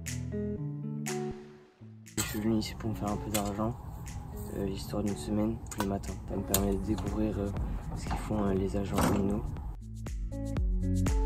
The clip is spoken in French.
Je suis venu ici pour me faire un peu d'argent, histoire d'une semaine, tous les matins. Ça me permet de découvrir ce qu'ils font les agents communaux.